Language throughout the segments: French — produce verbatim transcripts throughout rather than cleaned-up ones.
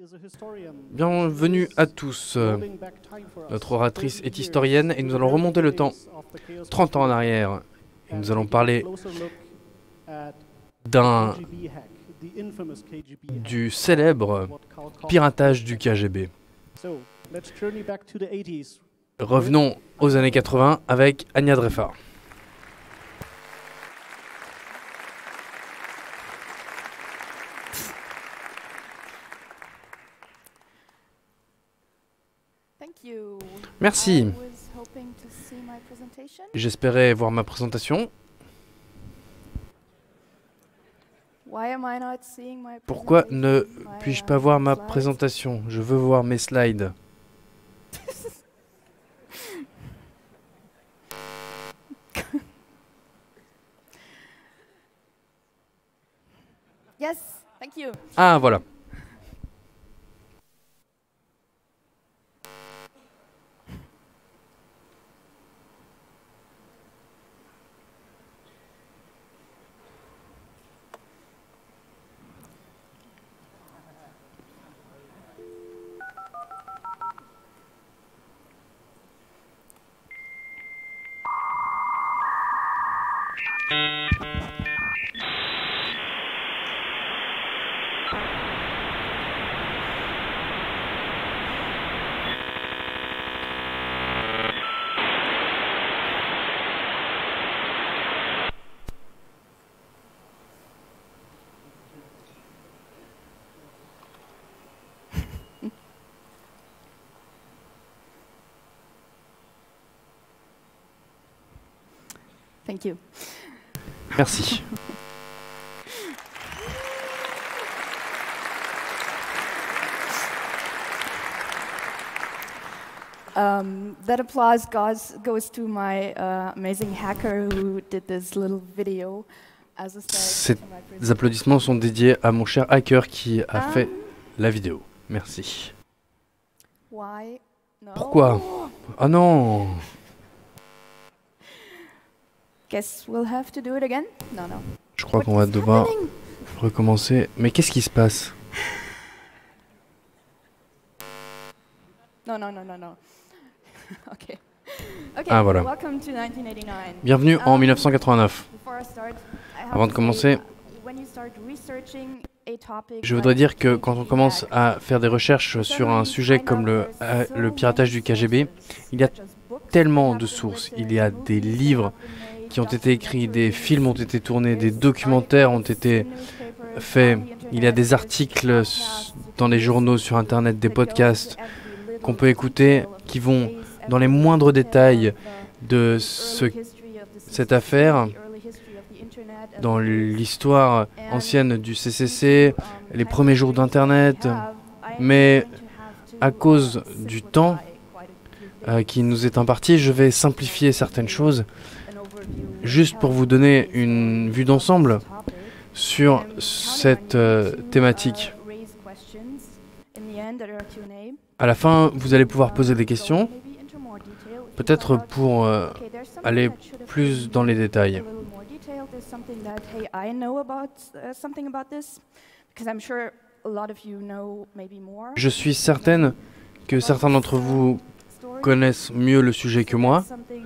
Bienvenue à tous. Notre oratrice est historienne et nous allons remonter le temps trente ans en arrière. Et nous allons parler d'un du célèbre piratage du K G B. Revenons aux années quatre-vingt avec Anya Dreyfart. Merci. J'espérais voir ma présentation. Pourquoi ne puis-je pas voir ma présentation? Je veux voir mes slides. Ah, voilà. Thank you. Merci. Um, that applause goes, goes to my uh, amazing hacker who did this little video as a start. Ces applaudissements sont dédiés à mon cher hacker qui a um, fait la vidéo. Merci. Why? No. Pourquoi? Ah non. Guess we'll have to do it again? No, no. Je crois qu'on va devoir recommencer. Mais qu'est-ce qui se passe? Non, non, non, non, non. Ok. Okay. Ah voilà. Welcome to nineteen eighty-nine. Bienvenue en um, mille neuf cent quatre-vingt-neuf. Start, Avant de commencer, je voudrais dire que quand on commence à faire des recherches sur un sujet comme le, euh, le piratage du K G B, il y a tellement de sources. Il y a des livres qui ont été écrits, des films ont été tournés, des documentaires ont été faits. Il y a des articles dans les journaux, sur Internet, des podcasts qu'on peut écouter qui vont dans les moindres détails de ce, cette affaire, dans l'histoire ancienne du C C C, les premiers jours d'Internet, mais à cause du temps euh, qui nous est imparti, je vais simplifier certaines choses, juste pour vous donner une vue d'ensemble sur cette euh, thématique. À la fin, vous allez pouvoir poser des questions, peut-être pour euh, aller plus dans les détails. Je suis certaine que certains d'entre vous connaissent mieux le sujet que moi,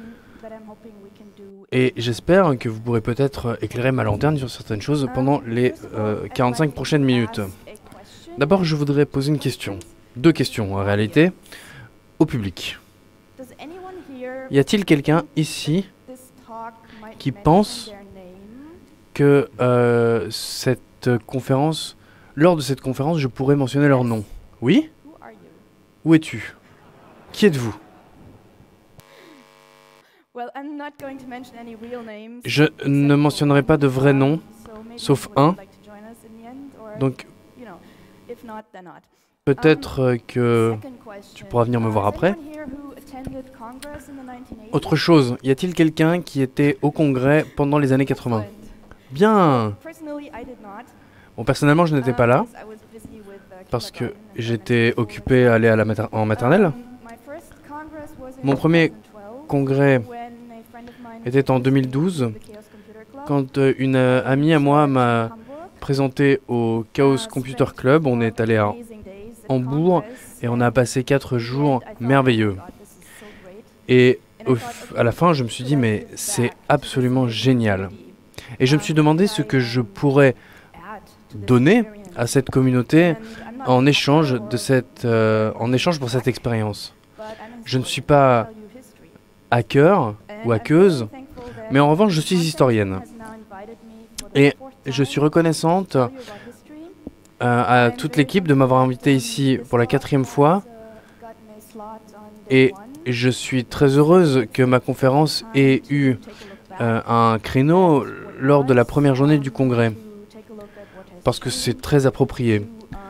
et j'espère que vous pourrez peut-être éclairer ma lanterne sur certaines choses pendant les euh, quarante-cinq prochaines minutes. D'abord, je voudrais poser une question. Deux questions, en réalité, au public. Y a-t-il quelqu'un ici qui pense que euh, cette conférence, lors de cette conférence, je pourrais mentionner leur nom? Oui? Où es-tu? Qui êtes-vous? Je ne mentionnerai pas de vrais noms, sauf un. Donc, peut-être que tu pourras venir me voir après. Autre chose, y a-t-il quelqu'un qui était au Congrès pendant les années quatre-vingt? Bien. Bon, personnellement, je n'étais pas là, parce que j'étais occupé à aller à la mater en maternelle. Mon premier congrès était en deux mille douze, quand euh, une euh, amie à moi m'a présenté au Chaos Computer Club. On est allé à Hambourg et on a passé quatre jours merveilleux. Et au, à la fin, je me suis dit, mais c'est absolument génial. Et je me suis demandé ce que je pourrais donner à cette communauté en échange, de cette, euh, en échange pour cette expérience. Je ne suis pas hacker ou hackeuse, mais en revanche, je suis historienne. Et je suis reconnaissante euh, à toute l'équipe de m'avoir invité ici pour la quatrième fois. Et je suis très heureuse que ma conférence ait eu euh, un créneau lors de la première journée du congrès, parce que c'est très approprié.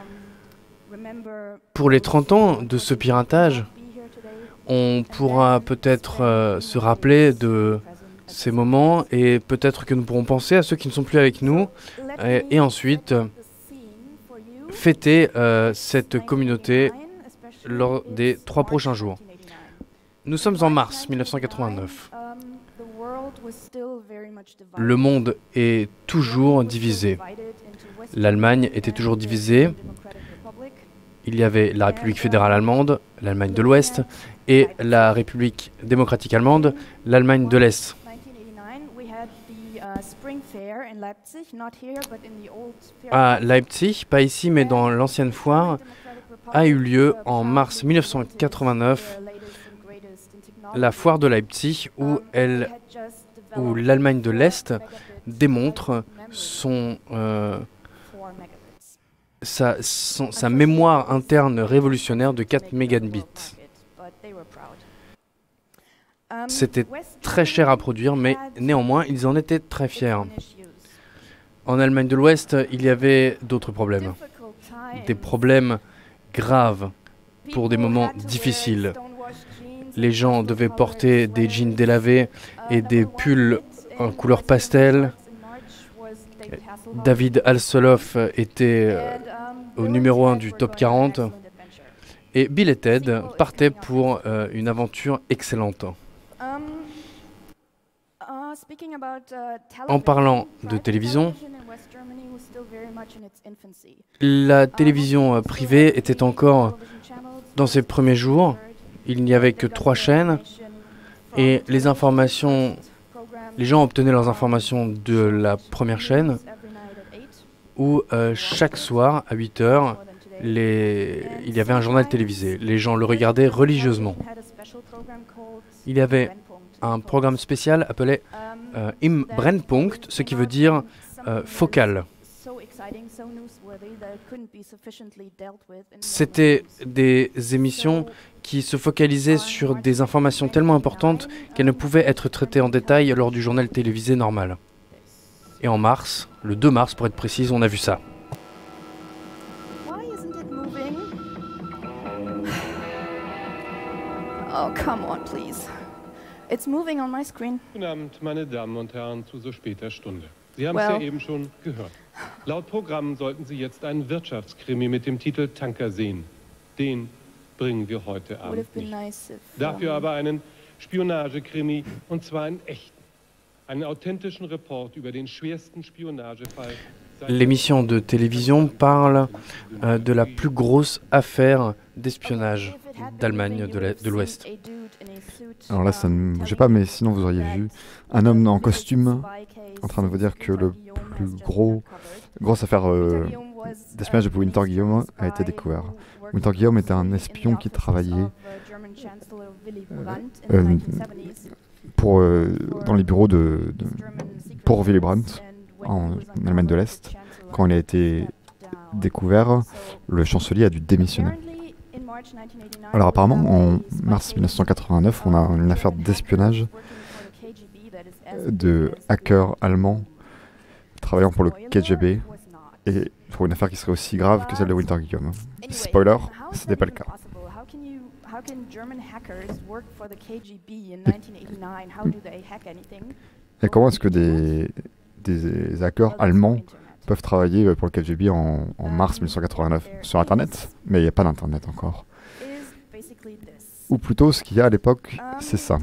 Pour les trente ans de ce piratage, on pourra peut-être euh, se rappeler de ces moments et peut-être que nous pourrons penser à ceux qui ne sont plus avec nous et, et ensuite fêter euh, cette communauté lors des trois prochains jours. Nous sommes en mars mille neuf cent quatre-vingt-neuf. Le monde est toujours divisé. L'Allemagne était toujours divisée. Il y avait la République fédérale allemande, l'Allemagne de l'Ouest, et la République démocratique allemande, l'Allemagne de l'Est. À Leipzig, pas ici mais dans l'ancienne foire, a eu lieu en mars mille neuf cent quatre-vingt-neuf la foire de Leipzig où, elle, où l'Allemagne de l'Est démontre son, euh, sa, son, sa mémoire interne révolutionnaire de quatre mégabits. C'était très cher à produire, mais néanmoins, ils en étaient très fiers. En Allemagne de l'Ouest, il y avait d'autres problèmes. Des problèmes graves pour des moments difficiles. Les gens devaient porter des jeans délavés et des pulls en couleur pastel. David Hasselhoff était euh, au numéro un du top quarante. Et Bill et Ted partaient pour euh, une aventure excellente. En parlant de télévision, la télévision euh, privée était encore dans ses premiers jours. Il n'y avait que trois chaînes et les informations, les gens obtenaient leurs informations de la première chaîne où euh, chaque soir à huit heures, les... il y avait un journal télévisé. Les gens le regardaient religieusement. Il y avait un programme spécial appelé euh, Im Brennpunkt, ce qui veut dire euh, focal. C'était des émissions qui se focalisaient sur des informations tellement importantes qu'elles ne pouvaient être traitées en détail lors du journal télévisé normal. Et en mars, le deux mars pour être précise, on a vu ça. Oh, come on, please. It's moving on my screen. Guten Abend, meine Damen und Herren, zu so später Stunde. Sie haben es Well. ja eben schon gehört. Laut Programm sollten Sie jetzt einen Wirtschaftskrimi mit dem Titel Tanker sehen. Den bringen wir heute Would Abend have been nicht. nice if. Dafür um, aber einen Spionagekrimi, und zwar einen echten. Einen authentischen Report über den schwersten Spionagefall. L'émission de télévision parle euh, de la plus grosse affaire d'espionnage d'Allemagne de l'Ouest. Alors là, ça ne bougeait pas, mais sinon vous auriez vu un homme en costume en train de vous dire que le plus gros, grosse affaire euh, d'espionnage de Winter Guillaume a été découvert. Winter Guillaume était un espion qui travaillait euh, pour, euh, dans les bureaux de, de, pour Willy Brandt en Allemagne de l'Est. Quand il a été découvert, le chancelier a dû démissionner. Alors apparemment, en mars mille neuf cent quatre-vingt-neuf, on a une affaire d'espionnage de hackers allemands travaillant pour le K G B et pour une affaire qui serait aussi grave que celle de Winter Guillaume. Spoiler, ce n'est pas le cas. Et comment est-ce que des, des hackers allemands peuvent travailler pour le K G B en, en mars mille neuf cent quatre-vingt-neuf sur Internet? Mais il n'y a pas d'Internet encore. Ou plutôt, ce qu'il y a à l'époque, c'est ça.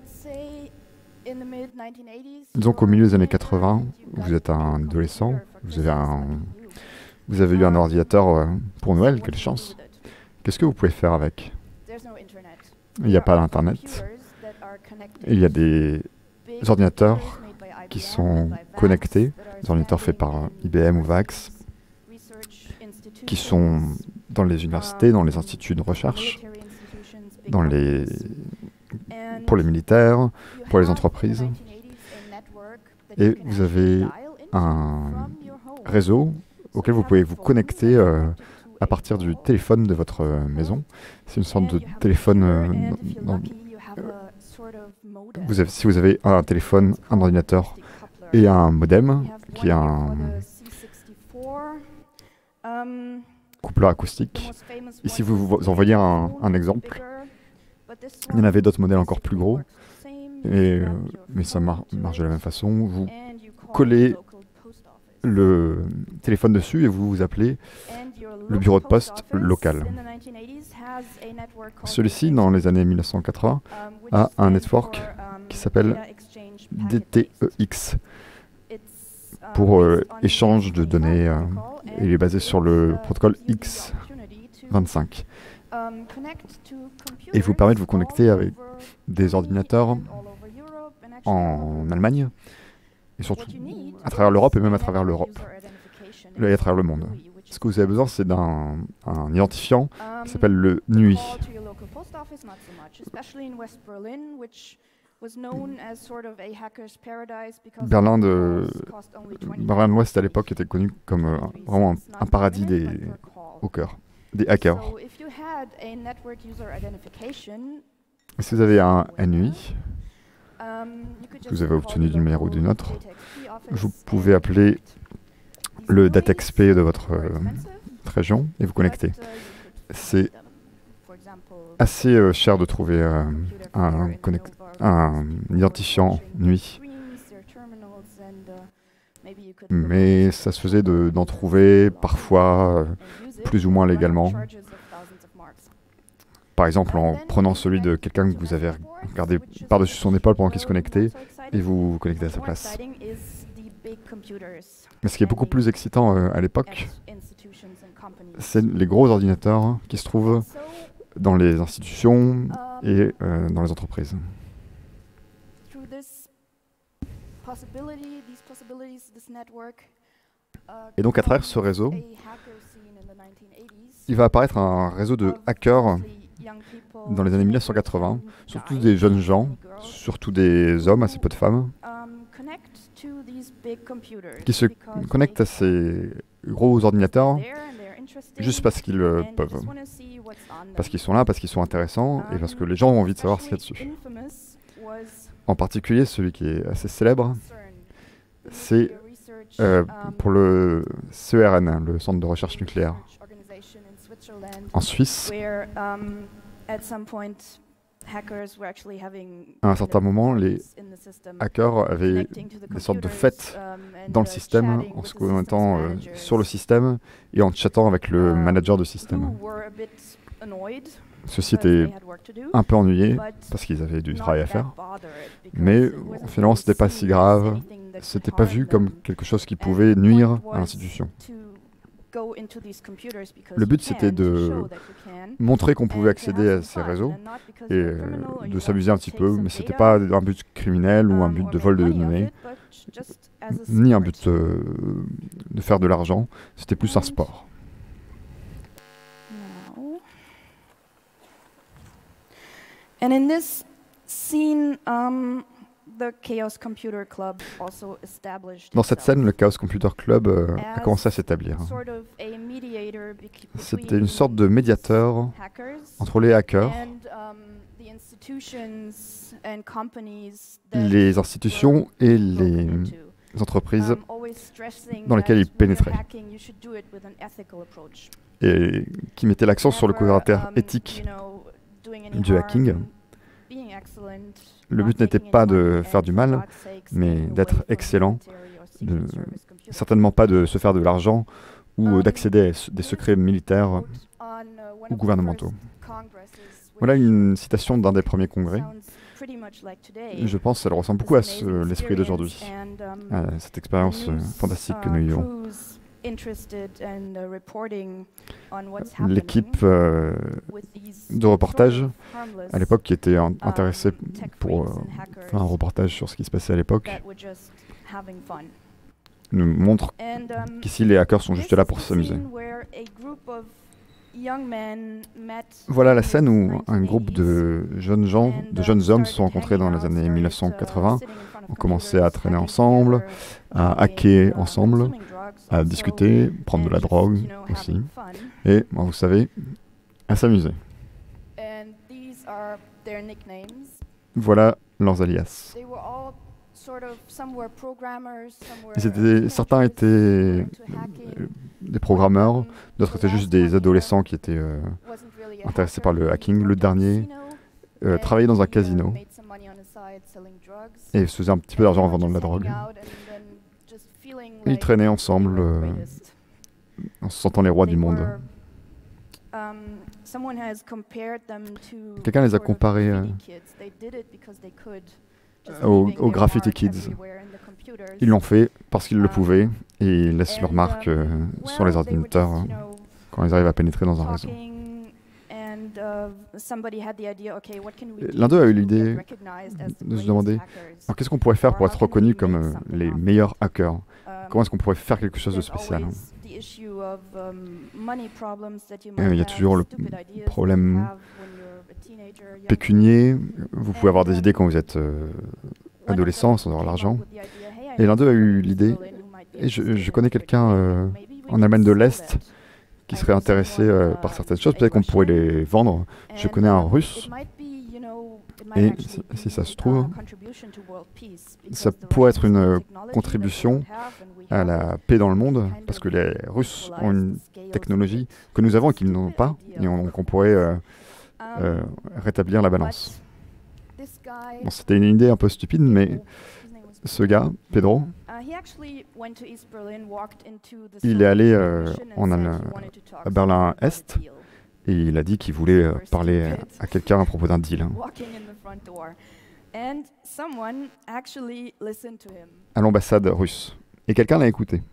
Disons qu'au milieu des années quatre-vingts, vous êtes un adolescent, vous avez, un, vous avez eu un ordinateur pour Noël, quelle chance. Qu'est-ce que vous pouvez faire avec? There's no internet. Il n'y a pas There are d'Internet. computers that are connected Il y a to des big ordinateurs computers made by I B M qui and sont by VAX connectés, that are des ordinateurs faits par standing I B M ou in VAX, research qui institutions, sont dans les universités, dans les instituts de recherche, military institutions, big dans les... companies. pour les militaires, And pour les you have entreprises. in the nineteen eighties a network that Et you can vous actually avez dial into un from your home. réseau auquel vous pouvez vous connecter euh, à partir du téléphone de votre euh, maison. C'est une sorte de téléphone... euh, dans- dans- vous avez, si vous avez un téléphone, un ordinateur et un modem, qui est un coupleur acoustique. Ici, vous vous envoyez un, un exemple. Il y en avait d'autres modèles encore plus gros, et, euh, mais ça mar- marche de la même façon. Vous collez le téléphone dessus et vous vous appelez le bureau de poste local. Celui-ci, dans les années mille neuf cent quatre-vingts, a un network qui s'appelle D T E X pour euh, échange de données. euh, et il est basé sur le protocole X vingt-cinq. Et vous permet de vous connecter avec des ordinateurs en Allemagne et surtout à travers l'Europe et même à travers l'Europe et à travers le monde. Ce que vous avez besoin, c'est d'un un identifiant qui s'appelle le N U I. Berlin de Berlin de l'Ouest à l'époque était connu comme euh, vraiment un, un paradis des hackers, des hackers. Et si vous avez un N U I que vous avez obtenu d'une manière ou d'une autre, vous pouvez appeler le DataXP de votre euh, région et vous connecter. C'est assez euh, cher de trouver euh, un, connect- un identifiant N U I, mais ça se faisait de- d'en trouver parfois euh, plus ou moins légalement. Par exemple, en prenant celui de quelqu'un que vous avez regardé par-dessus son épaule pendant qu'il se connectait, et vous vous connectez à sa place. Mais ce qui est beaucoup plus excitant euh, à l'époque, c'est les gros ordinateurs qui se trouvent dans les institutions et euh, dans les entreprises. Et donc à travers ce réseau, il va apparaître un réseau de hackers dans les années mille neuf cent quatre-vingts, surtout des jeunes gens, surtout des hommes, assez peu de femmes, qui se connectent à ces gros ordinateurs juste parce qu'ils euh, peuvent. Parce qu'ils sont là, parce qu'ils sont intéressants et parce que les gens ont envie de savoir ce qu'il y a dessus. En particulier, celui qui est assez célèbre, c'est euh, pour le C E R N, le Centre de recherche nucléaire, en Suisse. À un certain moment, les hackers avaient des sortes de fêtes dans le système, en se connectant euh, sur le système et en chattant avec le manager de système. Ceux-ci étaient un peu ennuyés parce qu'ils avaient du travail à faire, mais finalement c'était pas si grave, c'était pas vu comme quelque chose qui pouvait nuire à l'institution. Le but c'était de montrer qu'on pouvait accéder à ces réseaux et euh, de s'amuser un petit peu, mais c'était pas un but criminel ou un but de vol de données, ni un but euh, de faire de l'argent, c'était plus un sport. And in this scene, um, the Chaos Computer Club also established Dans cette scène, le Chaos Computer Club euh, a as commencé à s'établir. sort of a mediator bec- C'était une between sorte de médiateur hackers entre les hackers, and um, the institutions and companies that les institutions et look les into. entreprises Um, always stressing dans lesquelles that ils when you're pénétraient. hacking, you should do it with an ethical approach. et qui mettaient l'accent sur le Never, caractère um, éthique you know, doing any du harm, hacking. being excellent, Le not but n'était taking pas any de money, faire and du for mal, God's sake, mais staying away d'être from excellent, military or de- secret service computers. certainement pas de se faire de l'argent ou euh, Um, d'accéder à s- des secrets militaires On, uh, one ou of the gouvernementaux. first congresses, Voilà which une citation d'un des premiers congrès. sounds pretty much like today. Je pense qu'elle ressemble This beaucoup à amazing ce- l'esprit experience d'aujourd'hui, and, um, à cette expérience the euh, news, fantastique que uh, nous vivons. crews l'équipe euh, de reportage à l'époque qui était in intéressée pour euh, faire un reportage sur ce qui se passait à l'époque nous montre qu'ici les hackers sont juste là pour s'amuser. Voilà la scène où un groupe de jeunes gens, de jeunes hommes se sont rencontrés dans les années mille neuf cent quatre-vingts, ont commencé à traîner ensemble, à hacker ensemble, à discuter, prendre de la drogue aussi, et, bon, vous savez, à s'amuser. Voilà leurs alias. Ils étaient, certains étaient euh, des programmeurs, d'autres étaient juste des adolescents qui étaient euh, intéressés par le hacking. Le dernier euh, travaillait dans un casino et faisait un petit peu d'argent en vendant de la drogue. Et ils traînaient ensemble euh, en se sentant les rois du monde. Quelqu'un les a comparés euh, aux, aux Graffiti Kids. Ils l'ont fait parce qu'ils le pouvaient et ils laissent leur marque euh, sur les ordinateurs hein, quand ils arrivent à pénétrer dans un réseau. L'un d'eux a eu l'idée de se demander alors qu'est-ce qu'on pourrait faire pour être reconnu comme euh, les meilleurs hackers? Comment est-ce qu'on pourrait faire quelque chose de spécial? Et il y a toujours le problème pécunier. Vous pouvez avoir des idées quand vous êtes euh, adolescent sans avoir l'argent. Et l'un d'eux a eu l'idée, et je, je connais quelqu'un euh, en Allemagne de l'Est qui serait intéressé euh, par certaines choses, peut-être qu'on pourrait les vendre. Je connais un Russe, et si, si ça se trouve, ça pourrait être une euh, contribution à la paix dans le monde, parce que les Russes ont une technologie que nous avons et qu'ils n'ont pas, et on, qu'on pourrait euh, euh, rétablir la balance. Bon, c'était une idée un peu stupide, mais ce gars, Pedro, il est allé euh, en, à Berlin-Est et il a dit qu'il voulait euh, parler à quelqu'un à propos d'un deal. À l'ambassade russe. Et quelqu'un l'a écouté.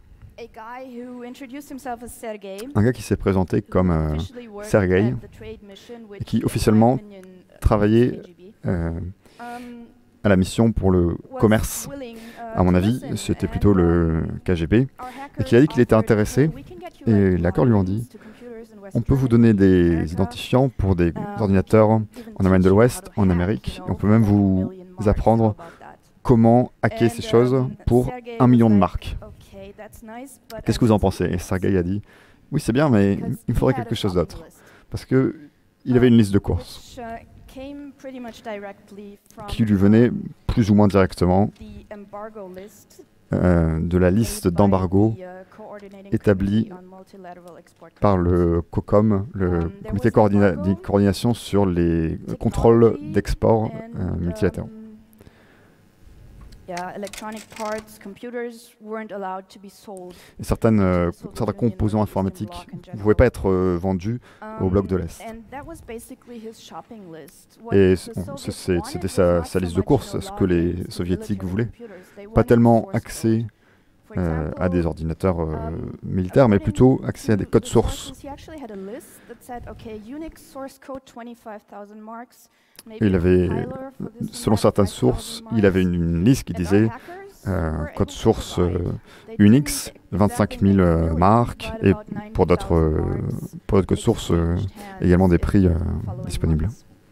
Un gars qui s'est présenté comme euh, Sergei et qui officiellement travaillait euh, à la mission pour le commerce. À mon avis, c'était plutôt le K G B. Et qui a dit qu'il était intéressé. Et les hackers lui ont dit on peut vous donner des identifiants pour des ordinateurs en Allemagne de l'Ouest, en Amérique. Et on peut même vous apprendre comment hacker ces choses pour un million de marks. Qu'est-ce que vous en pensez? Et Sergei a dit oui, c'est bien, mais il me faudrait quelque chose d'autre. Parce qu'il avait une liste de courses qui lui venait plus ou moins directement euh, de la liste d'embargo établie par le COCOM, le comité de coordina coordination sur les contrôles d'export euh, multilatéraux. Et certaines, euh, certains composants informatiques ne pouvaient pas être euh, vendus au bloc de l'Est. Et c'était sa, sa liste de courses, ce que les soviétiques voulaient. Pas tellement accès euh, à des ordinateurs euh, militaires, mais plutôt accès à des codes sources. Il avait, selon certaines sources, il avait une, une liste qui disait euh, code source euh, Unix, vingt-cinq mille euh, marques, et pour d'autres euh, codes sources, euh, également des prix euh, disponibles.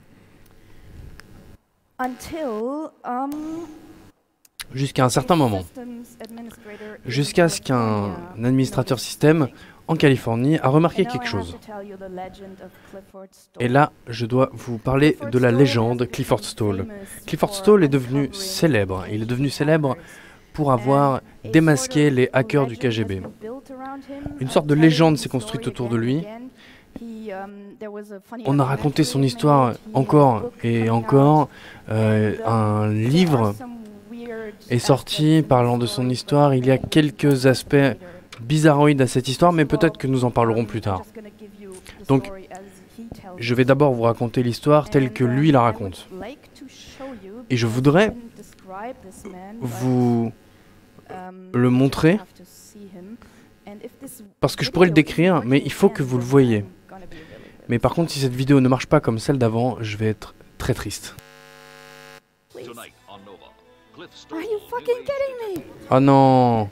Jusqu'à un certain moment, jusqu'à ce qu'un administrateur système en Californie a remarqué quelque chose. Et là, je dois vous parler de la légende Clifford Stoll. Clifford Stoll est devenu célèbre. Il est devenu célèbre pour avoir démasqué les hackers du K G B. Une sorte de légende s'est construite autour de lui. On a raconté son histoire encore et encore. Euh, un livre est sorti parlant de son histoire. Il y a quelques aspects bizarroïde à cette histoire, mais peut-être que nous en parlerons plus tard. Donc, je vais d'abord vous raconter l'histoire telle que lui la raconte. Et je voudrais vous le montrer Parce que je pourrais le décrire, mais il faut que vous le voyez. Mais par contre, si cette vidéo ne marche pas comme celle d'avant, je vais être très triste. Are you fucking kidding me? Oh non!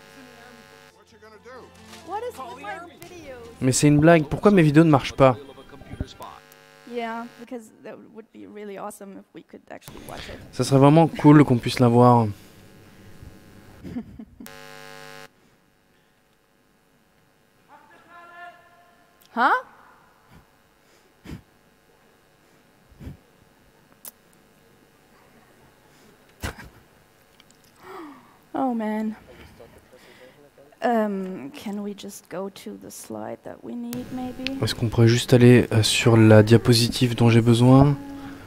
What is with my videos? Mais c'est une blague, pourquoi mes vidéos ne marchent pas? Yeah, because that would be really awesome if we could actually watch it. Ça serait vraiment cool qu'on puisse la voir. Huh? Oh man. Um, can we just go to the slide that we need maybe? Est-ce qu'on pourrait juste aller euh, sur la diapositive dont j'ai besoin?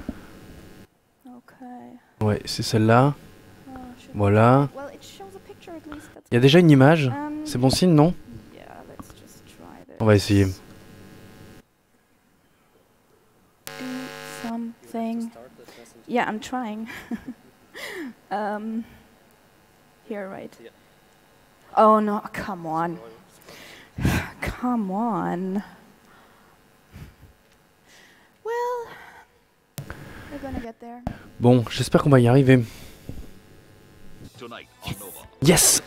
Okay. Ouais, c'est celle-là. Oh, should- Voilà. Well, it shows a picture at least. That's Il y a déjà une image. Um, C'est bon signe, non? Yeah, let's just try this. On va essayer. Do something. Yeah, I'm trying. um, here, right? Oh no! Come on! Come on! Well, we're gonna get there. Bon, j'espère qu'on va y arriver. Yes!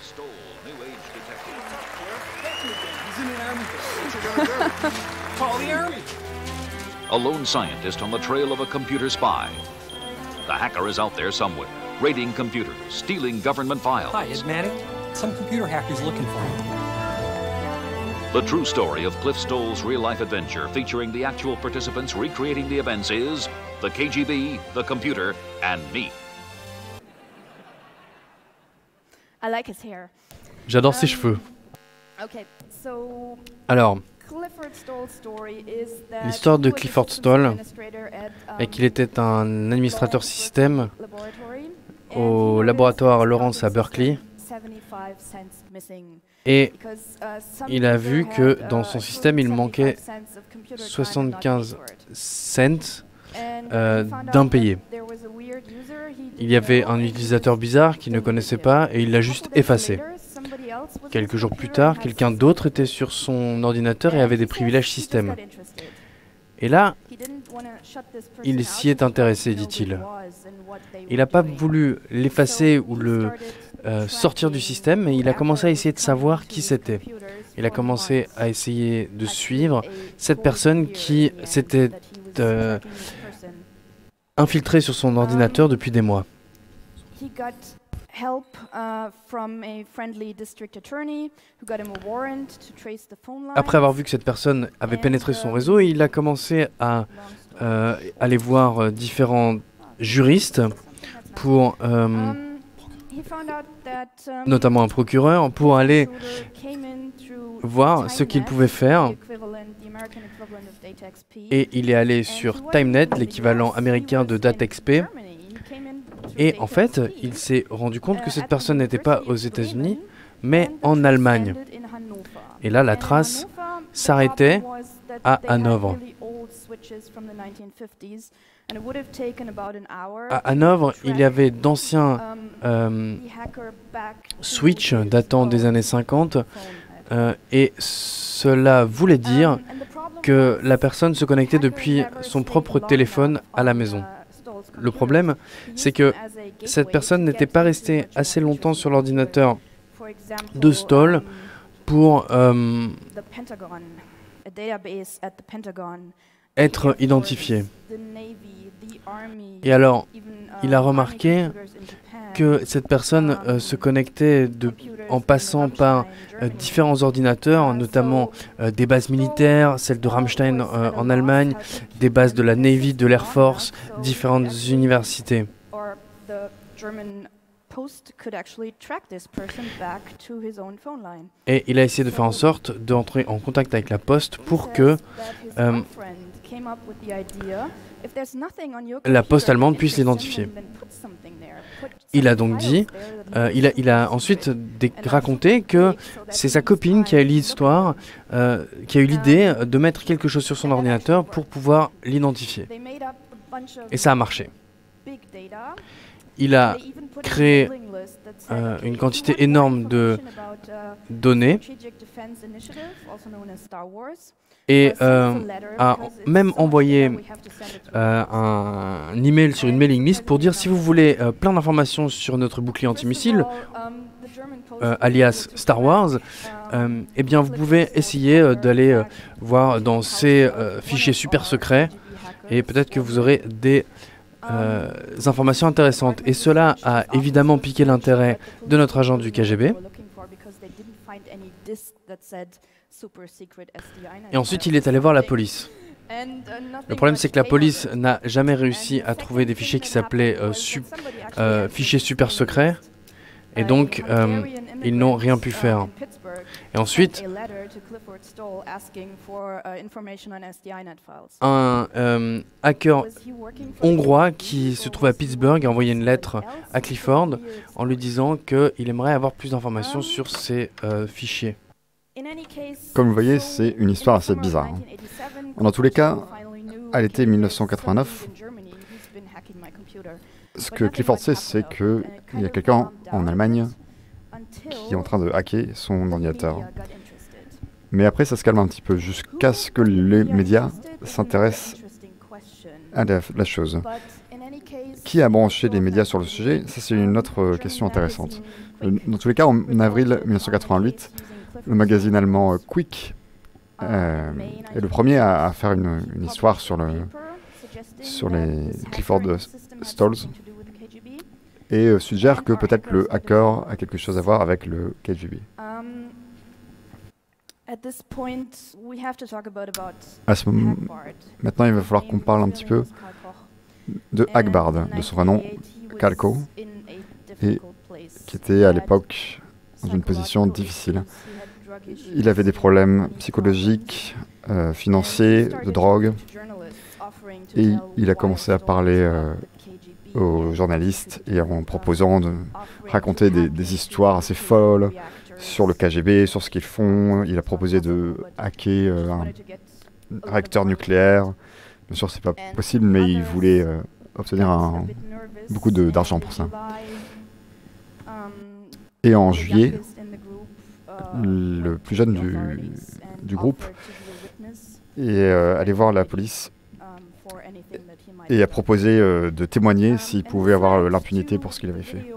A lone scientist on the trail of a computer spy. The hacker is out there somewhere, raiding computers, stealing government files. Hi, Idmatic. Some computer hacker's looking for you. The true story of Cliff Stoll's real-life adventure, featuring the actual participants recreating the events, is the K G B, the computer, and me. I like his hair. J'adore ses cheveux. Okay, so Alors, Clifford Stoll's story is that l'histoire de he was Clifford assistant Stoll administrator at, est um, qu'il était un administrateur système laboratory, and au he laboratoire noticed Lawrence à Berkeley seventy-five cents missing et because, uh, some il a people vu que had, dans uh, son système il manquait seventy-five cents of computer time and not soixante-quinze paid for it. cents And euh, he found out d'impayés. that there was a weird user he Il y didn't avait know un and he utilisateur just bizarre qu'il ne deleted connaissait it. pas et il l'a A juste couple days effacé. later, somebody else was with Quelques his jours plus computer tard, and had quelqu'un system. d'autre était sur son ordinateur et And avait he des says privilèges he just système. got interested. Et là, He didn't wanna shut this person il out s'y est because he intéressé, wanted to know dit-il. who it was and what they Il were n'a pas doing. voulu l'effacer So ou he le started euh, sortir du tracking système, mais il a who commencé à ever essayer de was savoir coming qui to his c'était. computers Il a for commencé months. à essayer de Actually, suivre a cette whole personne year qui in the end s'était that he was euh, tracking this person. infiltrée sur son ordinateur depuis des mois. He got help uh, from a friendly district attorney who got him a warrant to trace the phone lines. Après avoir vu que cette personne avait pénétré son réseau, il a commencé à euh, aller voir euh, différents juristes pour, euh, Um, he found out that, um, notamment un procureur, pour aller intruder came in through voir ce qu'il TimeNet, pouvait faire. the equivalent- the American equivalent of DataXP. Et il est allé And sur he wasn't TimeNet, in the l'équivalent U S, he américain was de in DataXP. Germany. He came in through Et en fait, DataXP. il s'est rendu compte que Uh, cette at the personne n'était pas aux University of États-Unis, Bremen, mais and the en trace Allemagne. ended in Hannover. Et là, la And in trace Hannover, the s'arrêtait problem was that à they had Hanovre. really old switches from the nineteen fifties, and it would have taken about an hour À to Hanovre, il y track, avait d'anciens um, euh, the hacker back to switch his datant des phone- années cinquante, phone had. euh, et cela voulait dire Um, and the problem que was la personne se the connectait hacker depuis never son stayed propre long téléphone enough à la on, maison. uh, Stoll's Le computer. problème, He c'est used que them as a gateway cette personne to n'était get pas into restée virtual assez longtemps machines sur l'ordinateur For example, de Stoll um, pour euh, the Pentagon, a database at the Pentagon, être the Air Force, identifié. the Navy, the Army, Et alors, even, il a um, remarqué army computers in Japan, que cette personne euh, se connectait de, computers en in passant Rammstein, par euh, Germany. différents ordinateurs, Uh, notamment so euh, des bases militaires, celle de Stoll Rammstein was euh, at a en loss Allemagne, how to des keep bases de la computer Navy, de systems l'Air long Force, enough so he différentes actually- universités. or the German Post could actually track this person back to his own phone line. Et il a essayé de faire en sorte d'entrer en contact avec la poste pour que euh, la poste allemande puisse l'identifier. Il a donc dit, euh, il, a, il a ensuite dé- raconté que c'est sa copine qui a eu l'histoire, euh, qui a eu l'idée de mettre quelque chose sur son ordinateur pour pouvoir l'identifier. Et ça a marché. Il a créé euh, une quantité énorme de données et euh, a même envoyé euh, un, un email sur une mailing list pour dire si vous voulez euh, plein d'informations sur notre bouclier antimissile, euh, alias Star Wars, euh, eh bien vous pouvez essayer euh, d'aller euh, voir dans ces euh, fichiers super secrets et peut-être que vous aurez des euh, informations intéressantes. Et cela a évidemment piqué l'intérêt de notre agent du K G B. Et ensuite, il est allé voir la police. Le problème, c'est que la police n'a jamais réussi à trouver des fichiers qui s'appelaient euh, sup euh, fichiers super secrets. Et donc, euh, ils n'ont rien pu faire. Et ensuite, un euh, hacker hongrois qui se trouve à Pittsburgh a envoyé une lettre à Clifford en lui disant qu'il aimerait avoir plus d'informations sur ces euh, fichiers. Comme vous voyez, c'est une histoire assez bizarre. Hein. Dans tous les cas, à l'été mille neuf cent quatre-vingt-neuf, ce que Clifford sait, c'est qu'il y a quelqu'un en Allemagne qui est en train de hacker son ordinateur. Mais après, ça se calme un petit peu, jusqu'à ce que les médias s'intéressent à la, la chose. Qui a branché les médias sur le sujet? Ça, c'est une autre question intéressante. Dans tous les cas, en avril mille neuf cent quatre-vingt-huit, le magazine allemand Quick euh, est le premier à, à faire une, une histoire sur, le, sur les Clifford Stalls et euh, suggère que peut-être le hacker a quelque chose à voir avec le K G B. À ce moment, maintenant, il va falloir qu'on parle un petit peu de Hagbard, de son vrai nom, Kalko, et qui était à l'époque dans une position difficile. Il avait des problèmes psychologiques, euh, financiers, de drogue, et il a commencé à parler euh, aux journalistes et en proposant de raconter des, des histoires assez folles sur le K G B, sur ce qu'ils font. Il a proposé de hacker euh, un réacteur nucléaire. Bien sûr, c'est pas possible, mais il voulait euh, obtenir un, beaucoup d'argent pour ça. Et en juillet, le plus jeune du, du groupe est euh, allé voir la police et a proposé euh, de témoigner s'il pouvait avoir euh, l'impunité pour ce qu'il avait fait.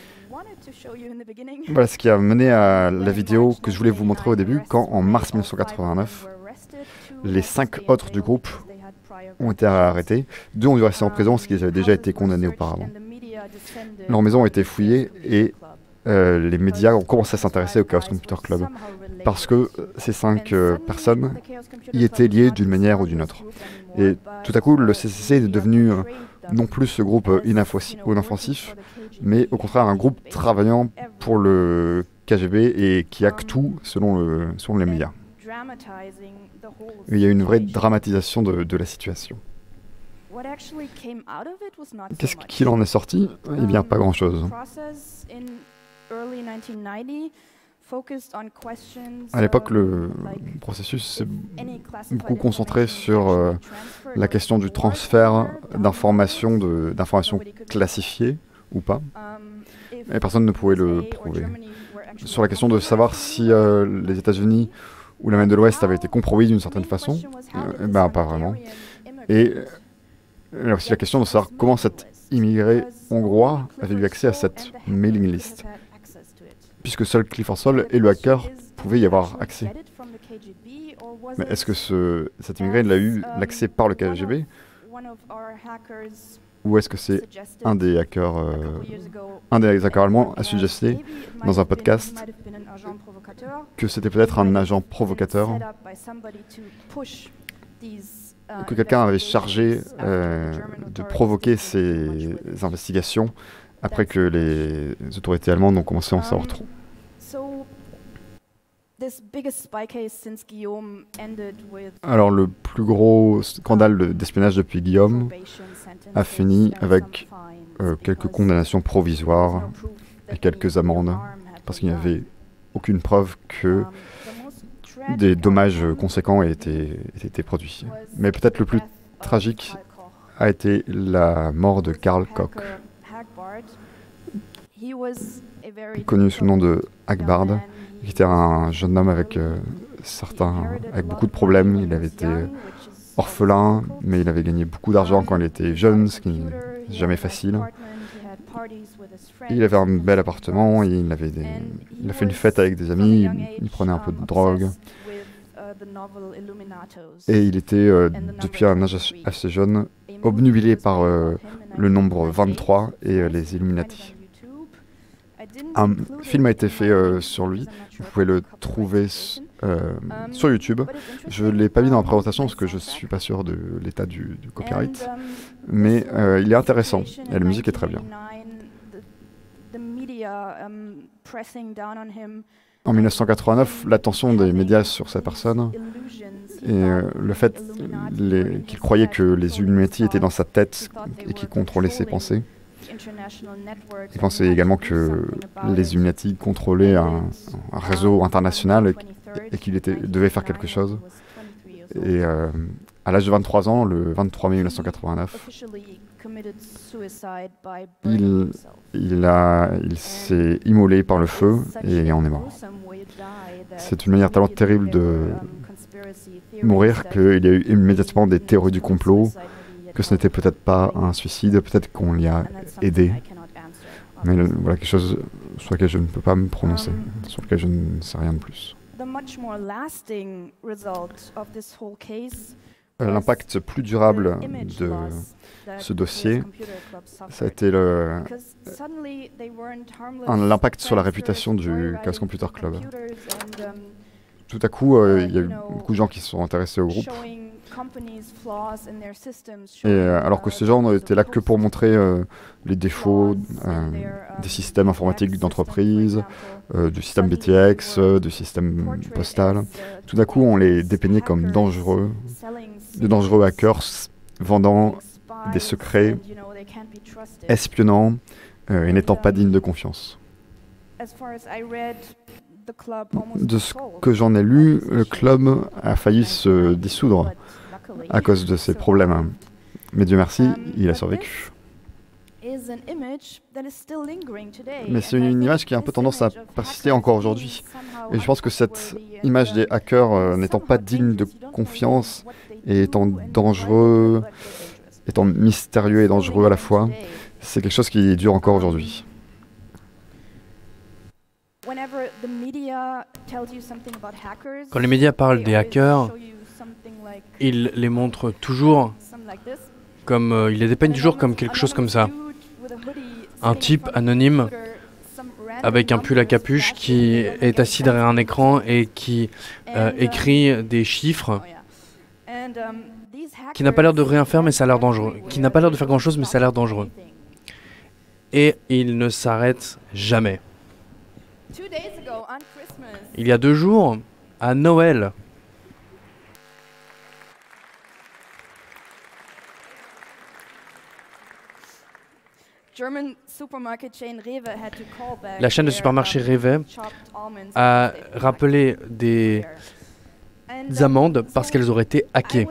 Voilà ce qui a mené à la vidéo que je voulais vous montrer au début, quand en mars mille neuf cent quatre-vingt-neuf, les cinq autres du groupe ont été arrêtés. Deux ont dû rester en prison parce qu'ils avaient déjà été condamnés auparavant. Leur maison a été fouillée et euh, les médias ont commencé à s'intéresser au Chaos Computer Club parce que ces cinq euh, personnes y étaient liées d'une manière ou d'une autre. Et tout à coup, le C C C est devenu euh, non plus ce groupe euh, inoffensif, mais au contraire un groupe travaillant pour le K G B et qui hack tout selon, le, selon les médias. Il y a une vraie dramatisation de, de la situation. Qu'est-ce qu'il en est sorti? Eh bien, pas grand-chose. À l'époque, le processus s'est beaucoup concentré sur euh, la question du transfert d'informations, d'informations classifiées ou pas, et personne ne pouvait le prouver. Sur la question de savoir si euh, les États-Unis ou l'Allemagne de l'Ouest avaient été compromis d'une certaine façon, euh, ben pas vraiment. Et il y a aussi la question de savoir comment cet immigré hongrois avait eu accès à cette mailing list, puisque seul Clifford Stoll et le hacker pouvaient y avoir accès. Mais est-ce que ce, cet immigré l'a eu l'accès par le K G B, ou est-ce que c'est un des hackers, euh, un des hackers allemands a suggéré dans un podcast que c'était peut-être un agent provocateur, que quelqu'un avait chargé euh, de provoquer ces investigations après que les autorités allemandes ont commencé à en savoir trop. Alors le plus gros scandale d'espionnage depuis Guillaume a fini avec euh, quelques condamnations provisoires et quelques amendes, parce qu'il n'y avait aucune preuve que des dommages conséquents aient été, aient été produits. Mais peut-être le plus tragique a été la mort de Karl Koch. connu sous le nom de Akbard, qui était un jeune homme avec euh, certains, avec beaucoup de problèmes. Il avait été orphelin, mais il avait gagné beaucoup d'argent quand il était jeune, ce qui n'est jamais facile. Et il avait un bel appartement, il, avait des... il a fait une fête avec des amis, il, il prenait un peu de drogue. Et il était, euh, depuis un âge assez jeune, obnubilé par euh, le nombre vingt-trois et euh, les Illuminati. Un film a été fait euh, sur lui, vous pouvez le trouver euh, sur YouTube. Je ne l'ai pas mis dans la présentation parce que je ne suis pas sûr de l'état du, du copyright, mais euh, il est intéressant et la musique est très bien. En mille neuf cent quatre-vingt-neuf, l'attention des médias sur sa personne et euh, le fait qu'il croyait que les Illuminati étaient dans sa tête et qu'ils contrôlaient ses pensées. Il pensait également que les Illuminati contrôlaient un, un réseau international et, et qu'il devait faire quelque chose. Et euh, à l'âge de vingt-trois ans, le vingt-trois mai mille neuf cent quatre-vingt-neuf, il, il, a, il s'est immolé par le feu et en est mort. C'est une manière tellement terrible de mourir qu'il y a eu immédiatement des théories du complot, que ce n'était peut-être pas un suicide, peut-être qu'on l'y a aidé. Mais voilà quelque chose sur lequel je ne peux pas me prononcer, sur lequel je ne sais rien de plus. L'impact plus durable de ce dossier, ça a été l'impact sur la réputation du Chaos Computer Club. Tout à coup, euh, il y a eu beaucoup de gens qui se sont intéressés au groupe. Et euh, alors que ces gens n'étaient là que pour montrer euh, les défauts euh, des systèmes informatiques d'entreprise, euh, du système B T X, euh, du système postal. Tout à coup, on les dépeignait comme dangereux, de dangereux hackers vendant des secrets, espionnant euh, et n'étant pas dignes de confiance. De ce que j'en ai lu, le club a failli se dissoudre à cause de ces problèmes. Mais Dieu merci, il a survécu. Mais c'est une image qui a un peu tendance à persister encore aujourd'hui. Et je pense que cette image des hackers euh, n'étant pas digne de confiance et étant dangereux, étant mystérieux et dangereux à la fois, c'est quelque chose qui dure encore aujourd'hui. Quand les médias parlent des hackers, ils les montrent toujours comme, euh, ils les dépeignent toujours comme quelque chose comme ça. Un type anonyme avec un pull à capuche qui est assis derrière un écran et qui euh, écrit des chiffres, qui n'a pas l'air de rien faire mais ça a l'air dangereux, qui n'a pas l'air de faire grand chose mais ça a l'air dangereux. Et il ne s'arrête jamais. Il y a deux jours, à Noël, la chaîne de supermarchés Rewe a rappelé des amendes parce qu'elles auraient été hackées.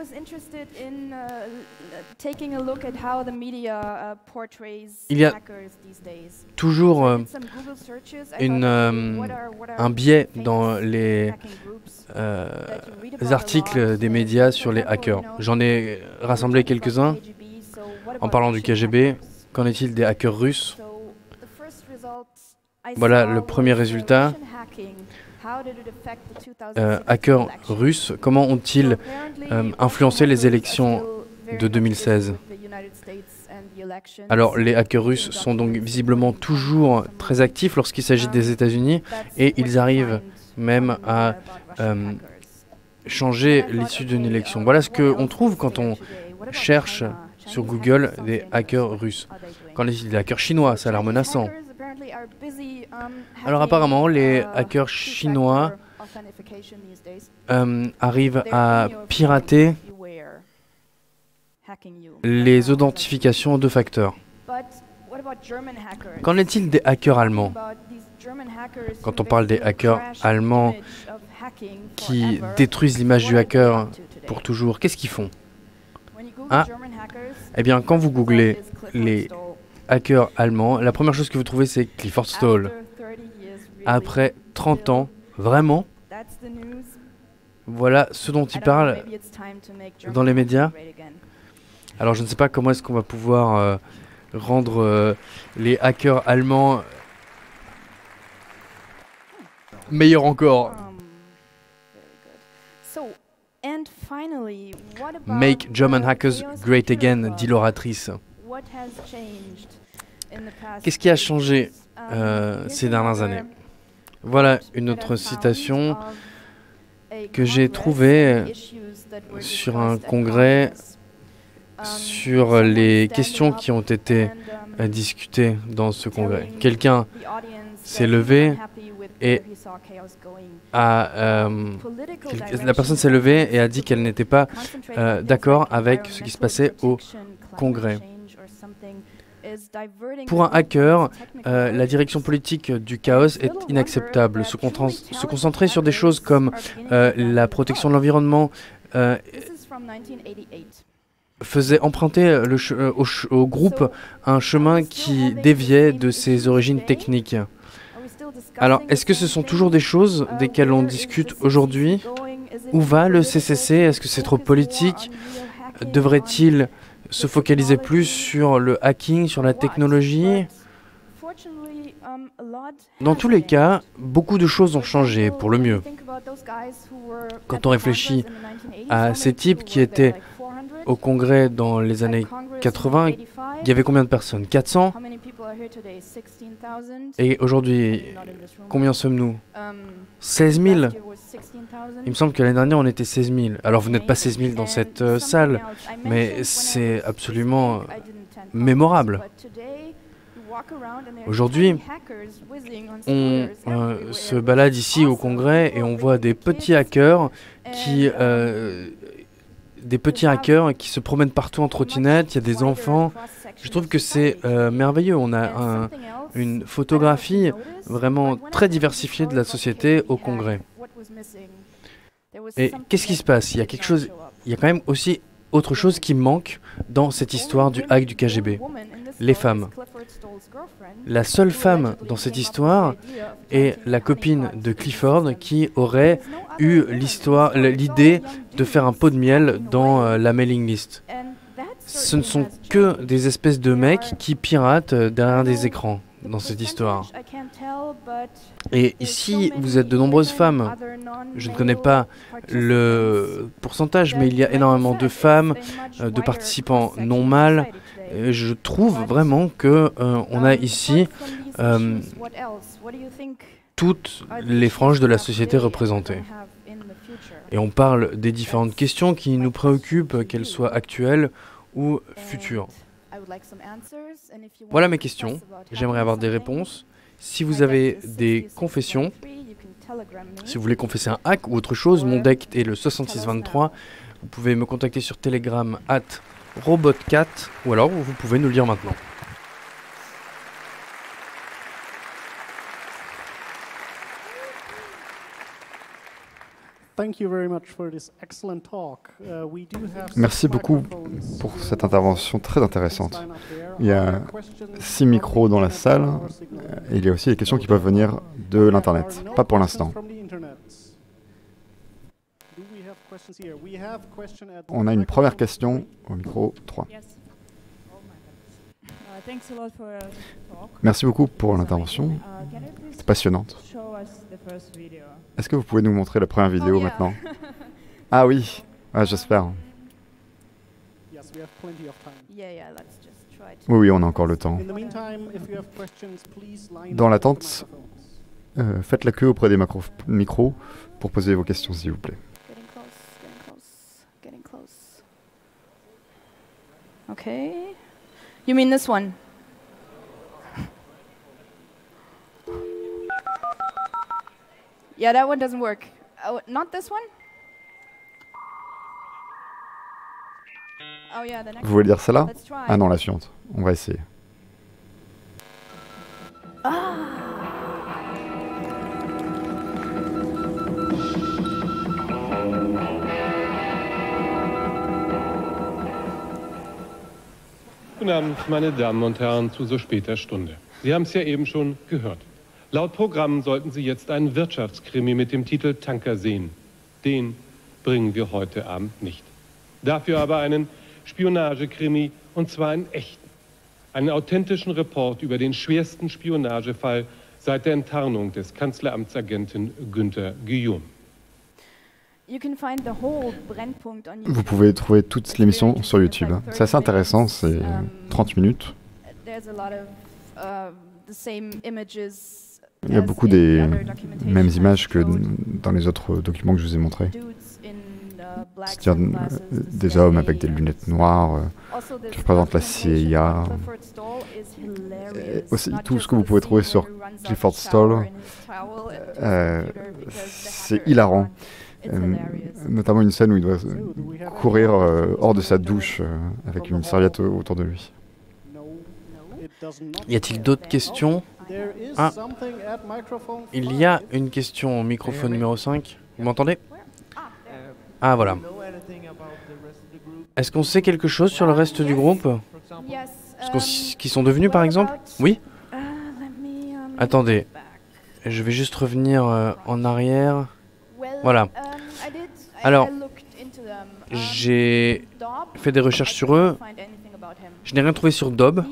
Il y a toujours euh, une, euh, un biais dans les euh, articles des médias sur les hackers. J'en ai rassemblé quelques-uns en parlant du K G B. Qu'en est-il des hackers russes? Voilà le premier résultat. Euh, hackers russes, comment ont-ils euh, influencé les élections de deux mille seize? Alors, les hackers russes sont donc visiblement toujours très actifs lorsqu'il s'agit des États-Unis et ils arrivent même à euh, changer l'issue d'une élection. Voilà ce qu'on trouve quand on cherche sur Google des hackers russes. Quand il y a des hackers chinois, ça a l'air menaçant. Alors apparemment, les hackers chinois euh, arrivent à pirater les authentifications de facteurs. Qu'en est-il des hackers allemands? Quand on parle des hackers allemands qui détruisent l'image du hacker pour toujours, qu'est-ce qu'ils font? Ah, eh bien, quand vous googlez les hackers allemands, la première chose que vous trouvez, c'est Clifford Stoll. Après trente ans, vraiment, voilà ce dont il parle dans les médias. Alors je ne sais pas comment est-ce qu'on va pouvoir euh, rendre euh, les hackers allemands meilleurs encore. Make German hackers great again, dit l'oratrice. Qu'est-ce qui a changé euh, ces dernières années? Voilà une autre citation que j'ai trouvée sur un congrès sur les questions qui ont été euh, discutées dans ce congrès. Quelqu'un s'est levé et a, euh, la personne s'est levée et a dit qu'elle n'était pas euh, d'accord avec ce qui se passait au congrès. Pour un hacker, euh, la direction politique du chaos est inacceptable. Se, se concentrer sur des choses comme euh, la protection de l'environnement euh, faisait emprunter le ch au, ch au groupe un chemin qui déviait de ses origines techniques. Alors, est-ce que ce sont toujours des choses desquelles on discute aujourd'hui? Où va le C C C? Est-ce que c'est trop politique? Devrait-il se focaliser plus sur le hacking, sur la technologie? Dans tous les cas, beaucoup de choses ont changé pour le mieux. Quand on réfléchit à ces types qui étaient au congrès dans les années quatre-vingt, il y avait combien de personnes? quatre cents? Et aujourd'hui, combien sommes-nous? seize mille. Il me semble que l'année dernière, on était seize mille. Alors, vous n'êtes pas seize mille dans cette euh, salle, mais c'est absolument mémorable. Aujourd'hui, on euh, se balade ici au congrès et on voit des petits hackers qui... Euh, des petits hackers qui se promènent partout en trottinette, il y a des enfants. Je trouve que c'est euh, merveilleux. On a un, une photographie vraiment très diversifiée de la société au congrès. Et qu'est-ce qui se passe? Il y a quelque chose, il y a quand même aussi autre chose qui manque dans cette histoire du hack du K G B. Les femmes. La seule femme dans cette histoire est la copine de Clifford qui aurait eu l'histoire, l'idée de faire un pot de miel dans euh, la mailing list. Ce ne sont que des espèces de mecs qui piratent euh, derrière des écrans dans cette histoire. Et ici, vous êtes de nombreuses femmes. Je ne connais pas le pourcentage, mais il y a énormément de femmes, euh, de participants non mâles. Et je trouve vraiment que euh, on a ici euh, toutes les franges de la société représentées. Et on parle des différentes questions qui nous préoccupent, qu'elles soient actuelles ou futures. Voilà mes questions. J'aimerais avoir des réponses. Si vous avez des confessions, si vous voulez confesser un hack ou autre chose, mon deck est le soixante-six vingt-trois. Vous pouvez me contacter sur Telegram at robotcat ou alors vous pouvez nous le lire maintenant. Merci beaucoup pour cette intervention très intéressante. Il y a six micros dans la salle et il y a aussi des questions qui peuvent venir de l'Internet. Pas pour l'instant. On a une première question au micro trois. Merci beaucoup pour l'intervention. C'est passionnante. Est-ce que vous pouvez nous montrer la première vidéo maintenant? Ah oui, ah, j'espère. Oui, oui, on a encore le temps. Dans l'attente, euh, faites la queue auprès des micros pour poser vos questions, s'il vous plaît. Okay. You mean this one? Yeah, that one doesn't work. Oh, not this one? Oh yeah, the next. Vous voulez dire celle-là? Let's try. Ah non, la suivante. On va essayer. Ah. Guten Abend, meine Damen und Herren, zu so später Stunde. Sie haben es ja eben schon gehört. Laut Programm sollten Sie jetzt einen Wirtschaftskrimi mit dem Titel Tanker sehen. Den bringen wir heute Abend nicht. Dafür aber einen Spionagekrimi, und zwar einen echten. Einen authentischen Report über den schwersten Spionagefall seit der Enttarnung des Kanzleramtsagenten Günther Guillaume. Vous pouvez trouver toute l'émission sur YouTube. C'est assez intéressant, c'est trente minutes. Il y a beaucoup des mêmes images que dans les autres documents que je vous ai montrés. C'est-à-dire des hommes avec des lunettes noires euh, qui représentent la C I A. Et aussi tout ce que vous pouvez trouver sur Clifford Stoll, euh, c'est hilarant. Euh, notamment une scène où il doit courir euh, hors de sa douche euh, avec une serviette autour de lui. Y a-t-il d'autres questions? Ah, il y a une question au microphone numéro cinq. Vous m'entendez? Ah, voilà. Est-ce qu'on sait quelque chose sur le reste du groupe? Ce qu'ils sont devenus, par exemple? Oui? Attendez, je vais juste revenir euh, en arrière. Voilà. Alors, j'ai fait des recherches sur eux. Je n'ai rien trouvé sur Dob.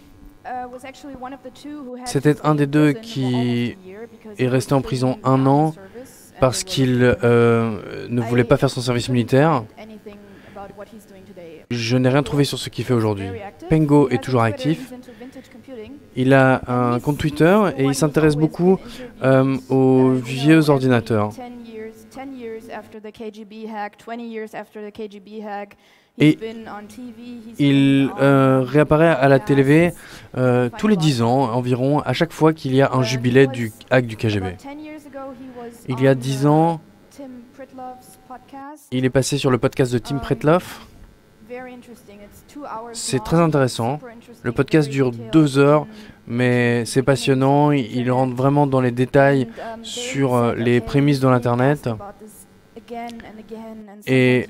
C'était un des deux qui est resté en prison un an parce qu'il euh, ne voulait pas faire son service militaire. Je n'ai rien trouvé sur ce qu'il fait aujourd'hui. Pengo est toujours actif. Il a un compte Twitter et il s'intéresse beaucoup euh, aux vieux ordinateurs. Et il euh, réapparaît à la télé euh, tous les dix ans environ, à chaque fois qu'il y a un jubilé du hack du K G B. Il y a dix ans, il est passé sur le podcast de Tim Pritloff. C'est très intéressant. Le podcast dure deux heures, mais c'est passionnant. Il rentre vraiment dans les détails sur euh, les prémices de l'Internet. Et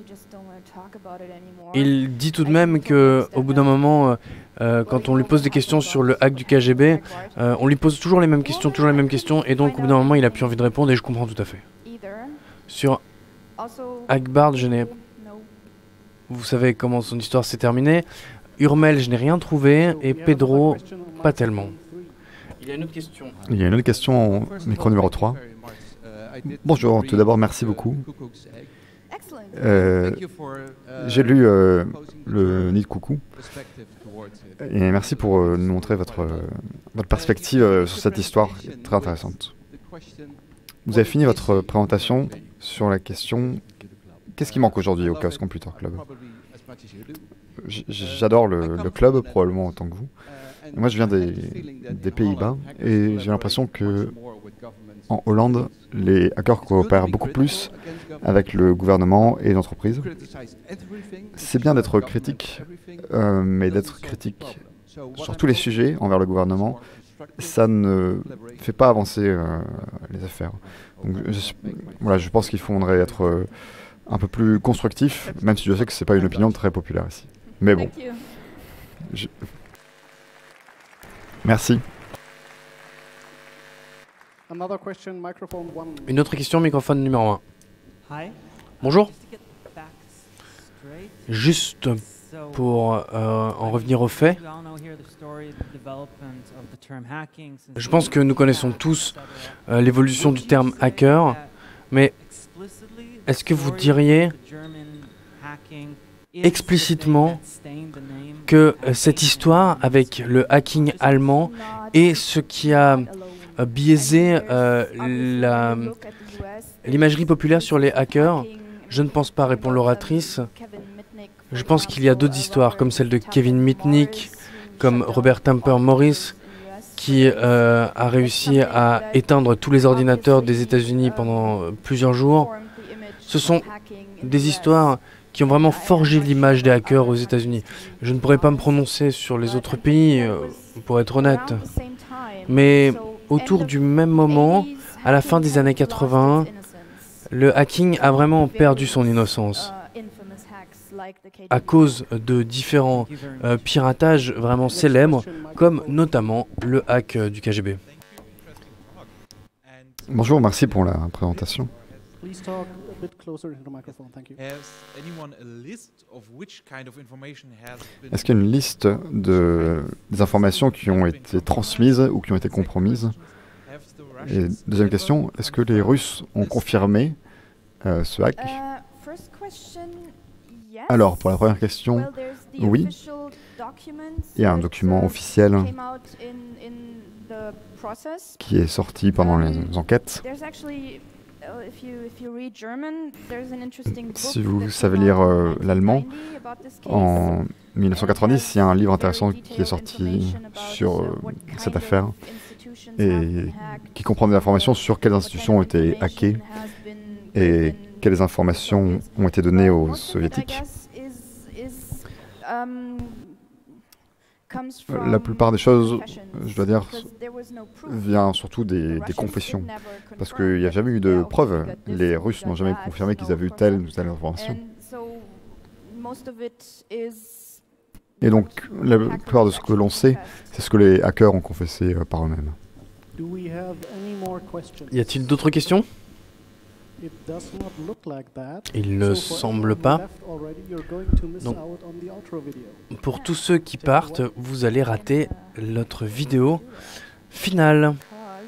il dit tout de même qu'au bout d'un moment, euh, quand on lui pose des questions sur le hack du K G B, euh, on lui pose toujours les mêmes questions, toujours les mêmes questions, et donc au bout d'un moment, il a plus envie de répondre, et je comprends tout à fait. Sur Akbard, je n'ai... Vous savez comment son histoire s'est terminée. Urmel, je n'ai rien trouvé, et Pedro, pas tellement. Il y a une autre question. Il y a une autre question au micro numéro trois. Bonjour, tout d'abord, merci beaucoup. Euh, J'ai lu euh, le Nid de Coucou et merci pour euh, nous montrer votre, euh, votre perspective euh, sur cette histoire très intéressante. Vous avez fini votre présentation sur la question « Qu'est-ce qui manque aujourd'hui au Chaos Computer Club ?» J'adore le, le club, probablement autant que vous. Et moi, je viens des, des Pays-Bas et j'ai l'impression que en Hollande, les hackers coopèrent beaucoup plus avec le gouvernement et les entreprises. C'est bien d'être critique, euh, mais d'être critique sur tous les sujets envers le gouvernement, ça ne fait pas avancer euh, les affaires. Donc, je, voilà, je pense qu'il faudrait être euh, un peu plus constructif, même si je sais que ce n'est pas une opinion très populaire ici. Mais bon. Je... Merci. Une autre question, microphone numéro un. Bonjour. Juste pour euh, en revenir aux faits, je pense que nous connaissons tous euh, l'évolution du terme hacker, mais est-ce que vous diriez explicitement que euh, cette histoire avec le hacking allemand est ce qui a euh, biaisé euh, l'imagerie populaire sur les hackers? Je ne pense pas, répond l'oratrice. Je pense qu'il y a d'autres histoires, comme celle de Kevin Mitnick, comme Robert Temper Morris, qui euh, a réussi à éteindre tous les ordinateurs des États-Unis pendant plusieurs jours. Ce sont des histoires qui ont vraiment forgé l'image des hackers aux États-Unis. Je ne pourrais pas me prononcer sur les autres pays, euh, pour être honnête. Mais autour du même moment, à la fin des années quatre-vingts, le hacking a vraiment perdu son innocence. à cause de différents euh, piratages vraiment célèbres, comme notamment le hack euh, du K G B. Bonjour, merci pour la présentation. Please talk a bit closer to the microphone, thank you. Has anyone a list of which kind of information has been... Est-ce qu'il y a une liste de, des informations qui ont été transmises ou qui ont été compromises? Et deuxième question, est-ce que les Russes ont confirmé euh, ce hack? Alors, pour la première question, oui. Il y a un document officiel qui est sorti pendant les enquêtes. Si vous savez lire euh, l'allemand, en mille neuf cent quatre-vingt-dix, il y a un livre intéressant qui est sorti sur euh, cette affaire et qui comprend des informations sur quelles institutions ont été hackées et quelles informations ont été données aux soviétiques. La plupart des choses, je dois dire, vient surtout des, des confessions, parce qu'il n'y a jamais eu de preuves. Les Russes n'ont jamais confirmé qu'ils avaient eu telle ou telle information. Et donc, la plupart de ce que l'on sait, c'est ce que les hackers ont confessé euh, par eux-mêmes. Y a-t-il d'autres questions? Il ne semble pas. Donc, pour tous ceux qui partent, vous allez rater notre vidéo finale.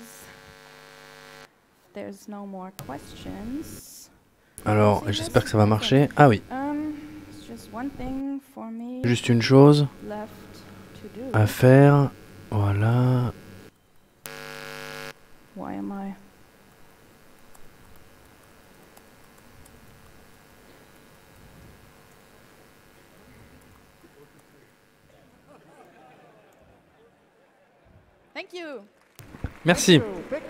Alors, j'espère que ça va marcher. Ah oui. Juste une chose à faire. Voilà. Merci.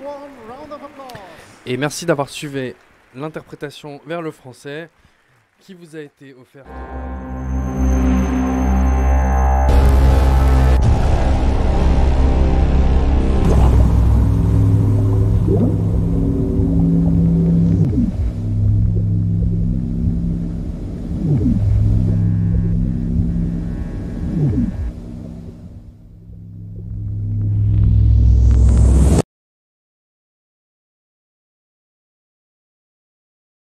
Et merci d'avoir suivi l'interprétation vers le français qui vous a été offerte.